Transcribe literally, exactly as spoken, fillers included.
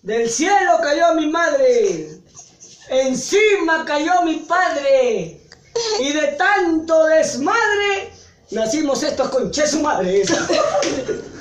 Del cielo cayó mi madre, encima cayó mi padre, y de tanto desmadre nacimos estos conches su madre.